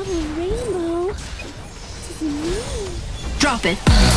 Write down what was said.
not a rainbow. What does it mean? Drop it.